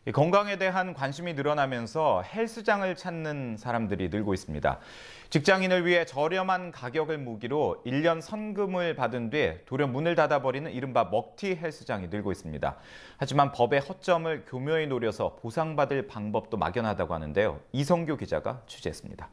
건강에 대한 관심이 늘어나면서 헬스장을 찾는 사람들이 늘고 있습니다. 직장인을 위해 저렴한 가격을 무기로 1년 선금을 받은 뒤 돌연 문을 닫아버리는 이른바 먹튀 헬스장이 늘고 있습니다. 하지만 법의 허점을 교묘히 노려서 보상받을 방법도 막연하다고 하는데요. 이성규 기자가 취재했습니다.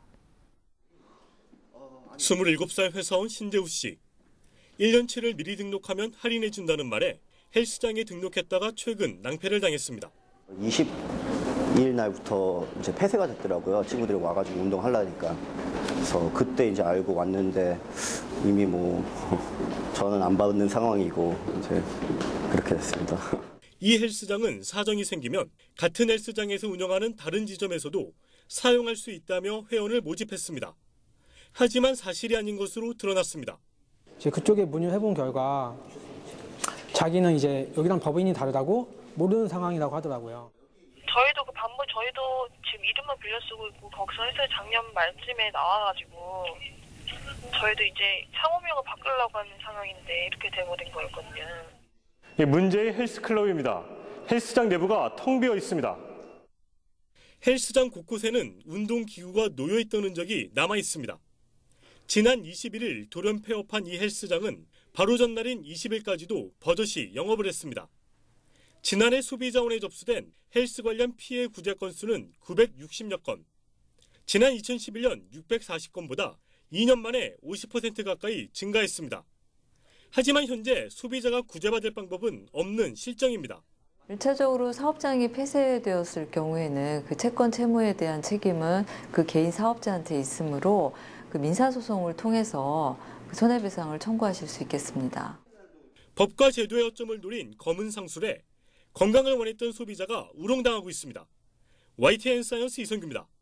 27살 회사원 신재우 씨. 1년치를 미리 등록하면 할인해준다는 말에 헬스장에 등록했다가 최근 낭패를 당했습니다. 20일 날부터 이제 폐쇄가 됐더라고요. 친구들이 와가지고 운동하려니까. 그래서 그때 이제 알고 왔는데 이미 저는 안 받는 상황이고 이제 그렇게 됐습니다. 이 헬스장은 사정이 생기면 같은 헬스장에서 운영하는 다른 지점에서도 사용할 수 있다며 회원을 모집했습니다. 하지만 사실이 아닌 것으로 드러났습니다. 그쪽에 문의를 해본 결과 자기는 이제 여기랑 법인이 다르다고 모르는 상황이라고 하더라고요. 저희도 지금 이름만 빌려 쓰고 있고 거기서 헬스 작년 말쯤에 나와가지고 저희도 이제 상호명을 바꾸려고 하는 상황인데 이렇게 돼버린 거였거든요. 문제의 헬스클럽입니다. 헬스장 내부가 텅 비어 있습니다. 헬스장 곳곳에는 운동기구가 놓여있던 흔적이 남아있습니다. 지난 21일 돌연 폐업한 이 헬스장은 바로 전날인 20일까지도 버젓이 영업을 했습니다. 지난해 소비자원에 접수된 헬스 관련 피해 구제 건수는 960여 건. 지난 2011년 640건보다 2년 만에 50% 가까이 증가했습니다. 하지만 현재 소비자가 구제받을 방법은 없는 실정입니다. 1차적으로 사업장이 폐쇄되었을 경우에는 그 채권 채무에 대한 책임은 그 개인 사업자한테 있으므로 그 민사소송을 통해서 그 손해배상을 청구하실 수 있겠습니다. 법과 제도의 허점을 노린 검은 상술에 건강을 원했던 소비자가 우롱당하고 있습니다. YTN 사이언스 이성규입니다.